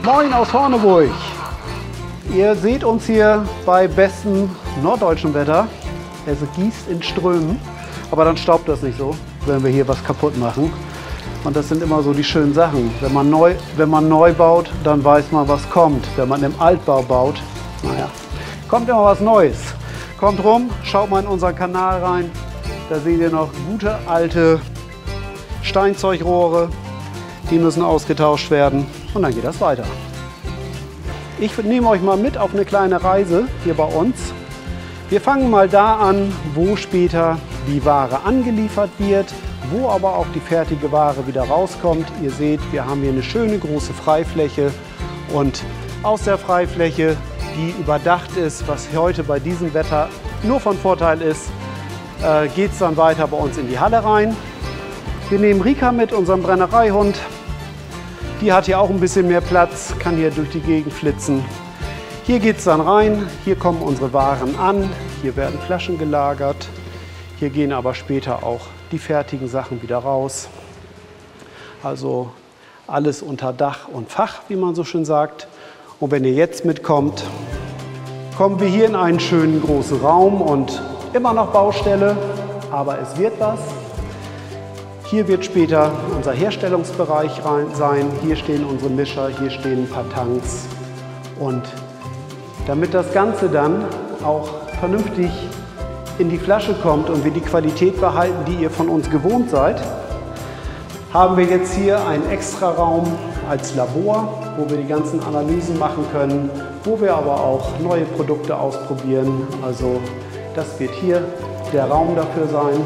Moin aus Horneburg. Ihr seht uns hier bei bestem norddeutschen Wetter. Es gießt in Strömen, aber dann staubt das nicht so, wenn wir hier was kaputt machen. Und das sind immer so die schönen Sachen. Wenn man neu baut, dann weiß man, was kommt. Wenn man im Altbau baut, naja, kommt immer was Neues. Kommt rum, schaut mal in unseren Kanal rein. Da seht ihr noch gute alte Steinzeugrohre. Die müssen ausgetauscht werden und dann geht das weiter. Ich nehme euch mal mit auf eine kleine Reise hier bei uns. Wir fangen mal da an, wo später die Ware angeliefert wird, wo aber auch die fertige Ware wieder rauskommt. Ihr seht, wir haben hier eine schöne große Freifläche und aus der Freifläche, die überdacht ist, was heute bei diesem Wetter nur von Vorteil ist, geht es dann weiter bei uns in die Halle rein. Wir nehmen Rika mit, unserem Brennereihund. Die hat hier auch ein bisschen mehr Platz, kann hier durch die Gegend flitzen. Hier geht es dann rein, hier kommen unsere Waren an, hier werden Flaschen gelagert. Hier gehen aber später auch die fertigen Sachen wieder raus. Also alles unter Dach und Fach, wie man so schön sagt. Und wenn ihr jetzt mitkommt, kommen wir hier in einen schönen großen Raum und immer noch Baustelle, aber es wird was. Hier wird später unser Herstellungsbereich sein. Hier stehen unsere Mischer, hier stehen ein paar Tanks. Und damit das Ganze dann auch vernünftig in die Flasche kommt und wir die Qualität behalten, die ihr von uns gewohnt seid, haben wir jetzt hier einen extra Raum als Labor, wo wir die ganzen Analysen machen können, wo wir aber auch neue Produkte ausprobieren. Also das wird hier der Raum dafür sein.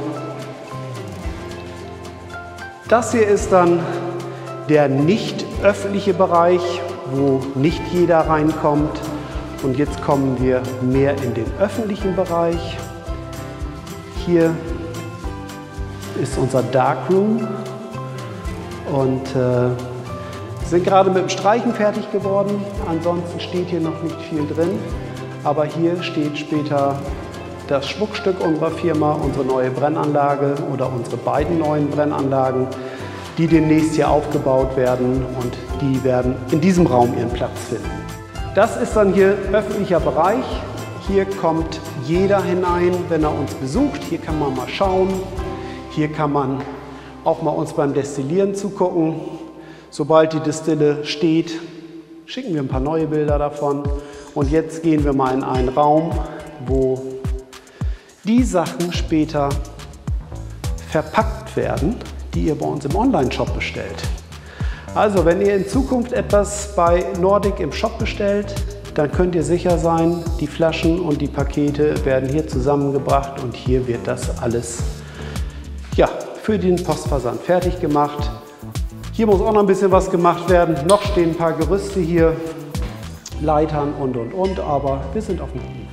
Das hier ist dann der nicht öffentliche Bereich, wo nicht jeder reinkommt. Und jetzt kommen wir mehr in den öffentlichen Bereich. Hier ist unser Darkroom und sind gerade mit dem Streichen fertig geworden. Ansonsten steht hier noch nicht viel drin, aber hier steht später das Schmuckstück unserer Firma, unsere neue Brennanlage oder unsere beiden neuen Brennanlagen, die demnächst hier aufgebaut werden und die werden in diesem Raum ihren Platz finden. Das ist dann hier öffentlicher Bereich. Hier kommt jeder hinein, wenn er uns besucht. Hier kann man mal schauen. Hier kann man auch mal uns beim Destillieren zugucken. Sobald die Destille steht, schicken wir ein paar neue Bilder davon. Und jetzt gehen wir mal in einen Raum, wo die Sachen später verpackt werden, die ihr bei uns im Online-Shop bestellt. Also wenn ihr in Zukunft etwas bei Nordic im Shop bestellt, dann könnt ihr sicher sein, die Flaschen und die Pakete werden hier zusammengebracht und hier wird das alles für den Postversand fertig gemacht. Hier muss auch noch ein bisschen was gemacht werden. Noch stehen ein paar Gerüste hier, Leitern und, aber wir sind auf dem